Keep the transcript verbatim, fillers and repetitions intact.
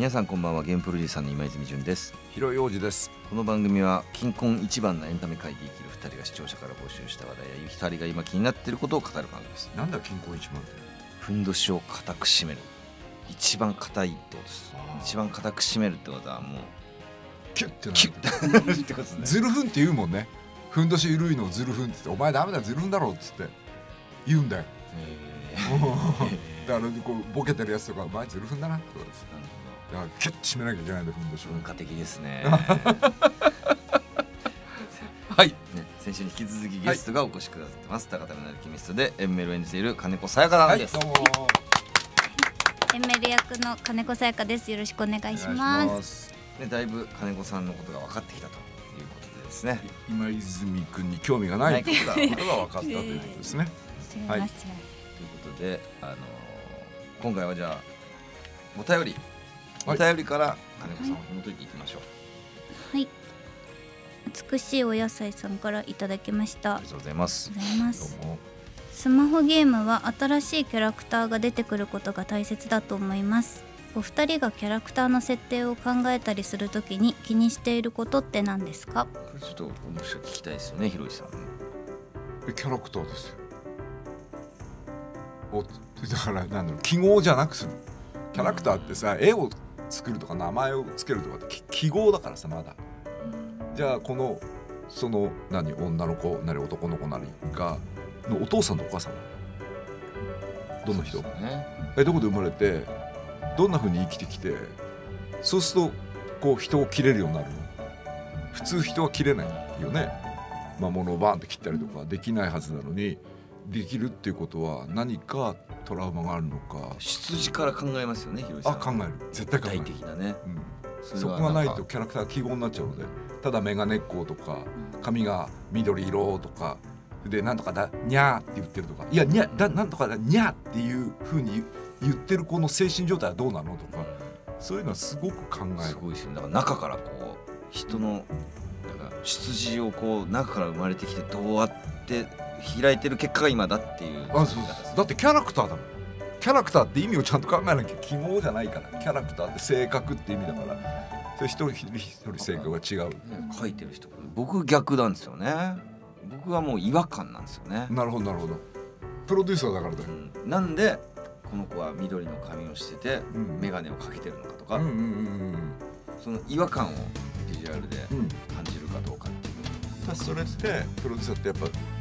皆さんこんばんは。ゲームプロデューサーの今泉潤です。 広井王子です。 この番組は金婚一番のエンタメ界で生きるふたりが視聴者から募集した話題やふたりが今気になっていることを語る番組です。 なんだ金婚一番って。 ふんどしを固く締める、一番硬いってことです。一番固く締めるってことはもうキュッてなるキュッってことですね。 ずるふんって言うもんね。ふんどし緩いのをずるふんって言って、お前ダメだずるふんだろっつって言うんだよ。 えー、だからこうボケてるやつとかお前ずるふんだなってことです。だからキュッて締めなきゃいけないんだ、ふんどしを。 文化的ですね。 はい、 ね、先週に引き続きゲストがお越しくださってます。高田のなるキミストでエンメルを演じている金子さやかさんです。 はい、どうもエンメル役の金子さやかです。よろしくお願いします。 ね、だいぶ金子さんのことが分かってきたということでですね。 今泉君に興味がないことが分かったということですね。 はい。ということで、あのー、今回はじゃあお便り、お便りから金子さんを紐解いていきましょう。はい。美しいお野菜さんからいただきました。 ありがとうございます。 ありがとうございます。 どうも。 スマホゲームは新しいキャラクターが出てくることが大切だと思います。お二人がキャラクターの設定を考えたりするときに気にしていることって何ですか？ これちょっと面白い聞きたいですよね、ひろいさん。 え、キャラクターですよ。お、だからなんだろう、記号じゃなくする。キャラクターってさ、絵を作るとか名前をつけるとかって記号だからさ、まだ。じゃあこのその何女の子なり男の子なりがのお父さんとお母さんどの人、 ね、 えどこで生まれてどんな風に生きてきて、そうするとこう人を切れるようになるの。普通人は切れないよね。魔物をバーンって切ったりとかできないはずなのにできるっていうことは何かトラウマがあるのか。 出自から考えますよね、ひろいさん。 あ、考える。絶対考える。 具体的なね、 うん、そこがないとキャラクターが記号になっちゃうので、ただメガネっ子とか髪が緑色とかでなんとかだにゃーって言ってるとか、いやにゃだなんとかだにゃーっていう風に言ってる子の精神状態はどうなのとか、そういうのはすごく考える。 すごいですよね。だから中からこう人のなんか出自をこう中から生まれてきてどうやって開いてる結果が今だっていう。 あ、そうです。だってキャラクターだもん。キャラクターって意味をちゃんと考えなきゃ。記号じゃないから。キャラクターって性格って意味だから、それ一人一人一人性格が違う。 書いてる人、僕逆なんですよね。僕はもう違和感なんですよね。 なるほどなるほど。プロデューサーだからだよ、 うん、なんでこの子は緑の髪をしてて、うん、眼鏡をかけてるのかとか、 うんうんうんうん、 その違和感をビジュアルで感じるかどうかっていう、 うん、それってプロデューサーってやっぱ